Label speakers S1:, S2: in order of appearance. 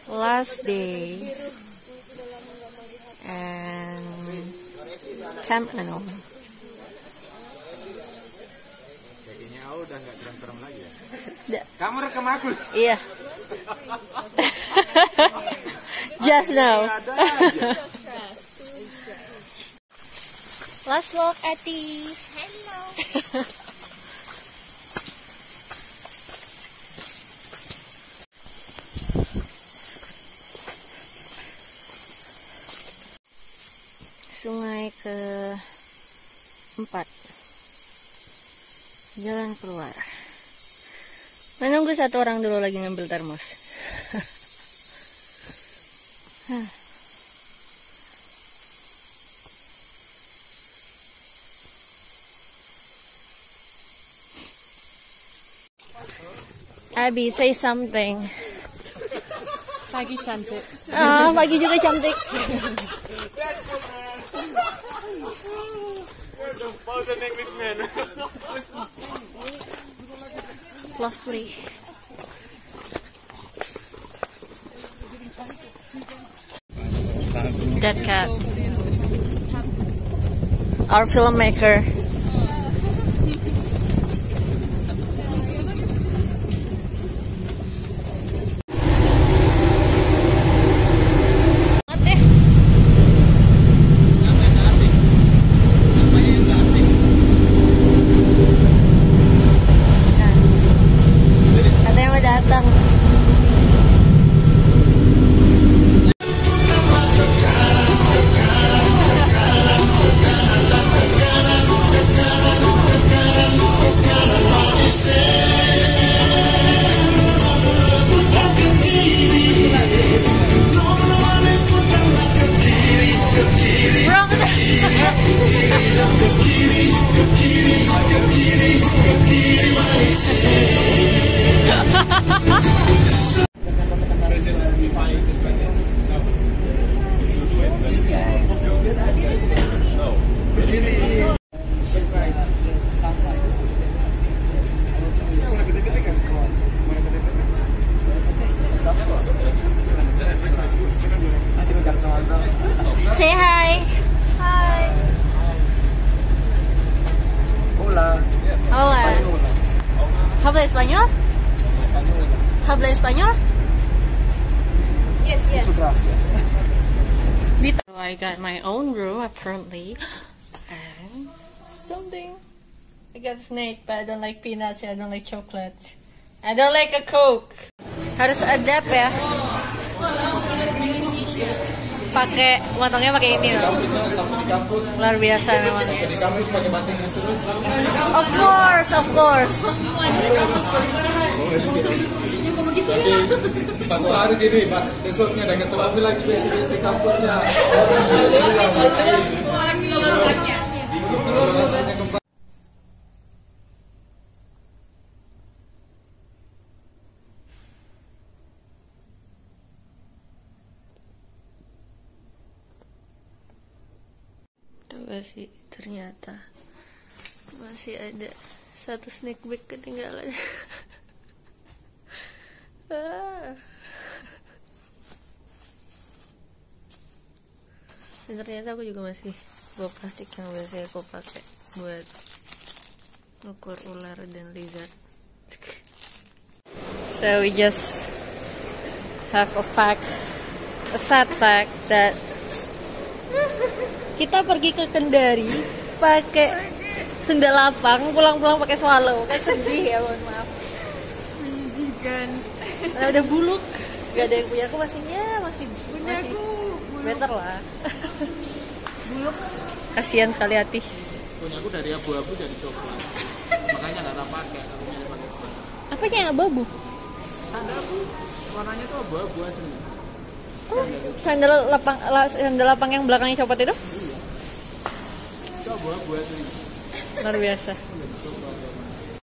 S1: last day and ano.
S2: Kayaknya udah nggak terang-terang lagi ya.
S1: Kamu
S2: rekam aku?
S1: Iya. Just now. Last walk, Ati.
S3: Hello.
S1: Sungai ke-4. Jalan keluar. Menunggu satu orang dulu lagi ngambil termos. Abby, say something.
S3: Pagi cantik.
S1: Ah, pagi juga cantik. Lovely. That cat. Our filmmaker. Datang. Say hi.
S3: Hai.
S2: Hola.
S1: Hola. Habla español? Habla español?
S3: Yes, yes.
S2: Gracias.
S1: So I got my own room apparently, and something. I got snake, but I don't like peanuts. I don't like chocolate. I don't like a Coke. Harus adapt ya. Pakai motongnya pakai ini loh. Luar biasa memang.
S2: Di kampus pakai bahasa Inggris terus.
S1: Of course, of course.
S2: Tapi satu hari gini, pas besoknya udah ketemu lagi besti kampusnya. Rasanya kembali.
S1: Sih ternyata masih ada satu snack bag ketinggalan. Dan ternyata aku juga masih bawa plastik yang biasanya aku pakai buat ukur ular dan lizard. So we just have a sad fact that kita pergi ke Kendari pakai sendal lapang, pulang-pulang pakai swallow. Kan sedih ya, mohon maaf.
S3: Menjijikan.
S1: Nah, udah buluk, gak ada yang punya aku masih better lah.
S3: Buluk.
S1: Kasihan sekali hati.
S2: Punya aku dari abu-abu jadi coklat. Makanya nggak tak pakai, aku milih pakai sepatu.
S1: Apanya yang abu-abu?
S2: Sandalku warnanya tuh abu-abu aslinya.
S1: Sandal lapang yang belakangnya copot itu?
S2: Itu abu-abu aslinya.
S1: Luar biasa.
S2: Jadi coklat.